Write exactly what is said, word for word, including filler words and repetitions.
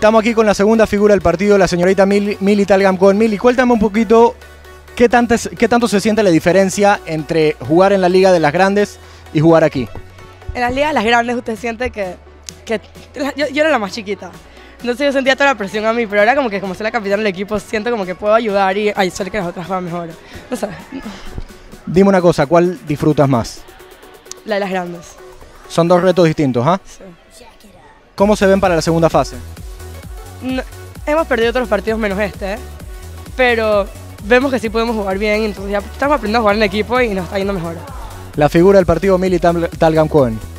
Estamos aquí con la segunda figura del partido, la señorita Mili, Mili Talgam Cohen. Mili, cuéntame un poquito qué, tantas, qué tanto se siente la diferencia entre jugar en la Liga de las Grandes y jugar aquí. En las ligas de las grandes usted siente que, que yo, yo era la más chiquita, entonces yo sentía toda la presión a mí, pero ahora como que como soy la capitana del equipo siento como que puedo ayudar y hacer que las otras jueguen mejor. No sé. Dime una cosa, ¿cuál disfrutas más? La de las grandes. Son dos retos distintos, ¿ah? Sí. ¿Cómo se ven para la segunda fase? No, hemos perdido otros partidos menos este, ¿eh? Pero vemos que sí podemos jugar bien, entonces ya estamos aprendiendo a jugar en equipo y nos está yendo mejor. La figura del partido, Mili Talgam Cohen.